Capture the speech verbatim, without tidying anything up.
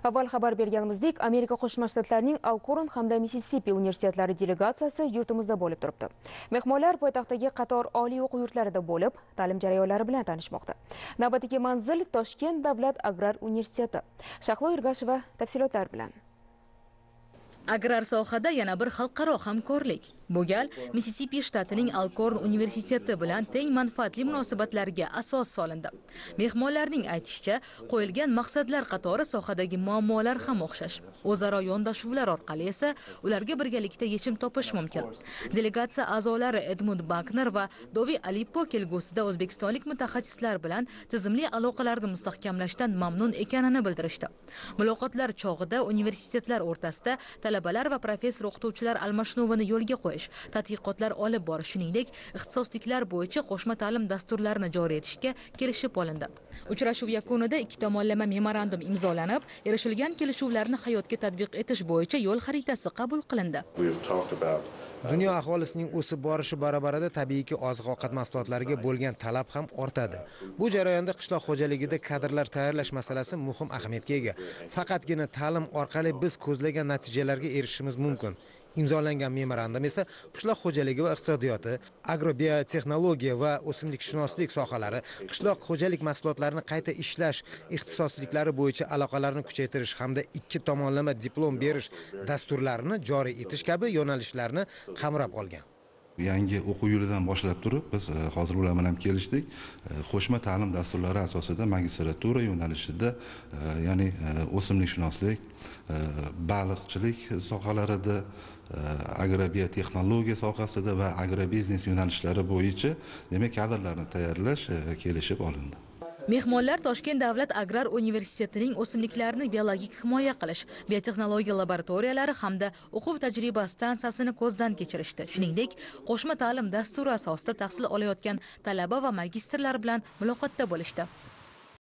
Avval xabar berganimizdek, Amerika Qo'shma Shtatlarining Alcorn hamda Mississippi universitetlari delegatsiyasi yurtimizda bo'lib turibdi. Mehmonlar poytaxtdagi qator oliy o'quv yurtlarida bo'lib, ta'lim jarayonlari bilan tanishmoqda. Navbatdagi manzil Toshkent davlat agrar universiteti. Shahlo Ergasheva tafsilotlar bilan. Agrar sohada yana bir xalqaro hamkorlik. Bu gal Mississippi shtatining Alcorn universiteti bilan teng manfaatli munosabatlarga asos solindi. Mehmonlarning aytishicha, qo'yilgan maqsadlar qatori sohadagi muammolar ham o'xshash. O'zaro yondashuvlar orqali esa ularga birgalikda yechim topish mumkin. Delegatsiya a'zolari Edmund Bakner va Dovi Alippo kelgusida o'zbekistonlik mutaxassislar bilan tizimli aloqalarni mustahkamlashdan mamnun ekanini bildirishdi. Muloqotlar chog'ida universitetlar o'rtasida talabalar va professor o'qituvchilar almashinuvini yo'lga qo'yish, tadqiqotlar olib borish, shuningdek, ixtisosliklar bo'yicha qo'shma ta'lim dasturlarini joriy etishga kelishib olindi. Uchrashuv yakunida ikki tomonlama memorandum imzolanib, erishilgan kelishuvlarni hayotga tatbiq etish bo'yicha yo'l xaritasi qabul qilindi. Dunyo aholisining o'sib borishi barobarida tabiiyki oziq-ovqat mahsulotlariga bo'lgan talab ham ortadi. Bu jarayonda qishloq xo'jaligida kadrlar tayyorlash masalasi muhim ahamiyatga ega. Faqatgina ta'lim orqali biz ko'zlagan natijalarga erishishimiz mumkin. Imzolangan memorandum esa qishloq xo'jaligi va iqtisodiyoti, agrobiotexnologiya va o'simlikshunoslik sohalari, qishloq xo'jalik mahsulotlarini qayta ishlash ixtisosliklari bo'yicha aloqalarni kuchaytirish hamda ikki tomonlama diplom berish dasturlarini joriy etish kabi yo'nalishlarni qamrab olgan. Yangi o'quv yilidan boshlab turib biz hozir ular bilan kelishdik. Qo'shma ta'lim dasturlari asosida magistratura yo'nalishida, ya'ni o'simlikshunoslik, baliqchilik sohalarida, agrobiotexnologiya sohasida va agrobiznes yo'nalishlari bo'yicha demak kadrlarni tayyorlash kelishib olindi. Mehmonlar Toshkent davlat agrar universitetining o'simliklarni biologik himoya qilish, biotexnologiya laboratoriyalari hamda o'quv tajriba stansiyasini ko'zdan kechirishdi. Shuningdek, qo'shma ta'lim dasturi asosida tahsil olayotgan talaba va magistrlar bilan muloqotda bo'lishdi.